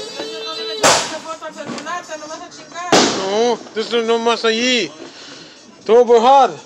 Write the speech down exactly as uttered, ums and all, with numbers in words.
Eso no le tomaste foto al celular, te lo vas a chingar. No, eso no más allí. Todo por hard.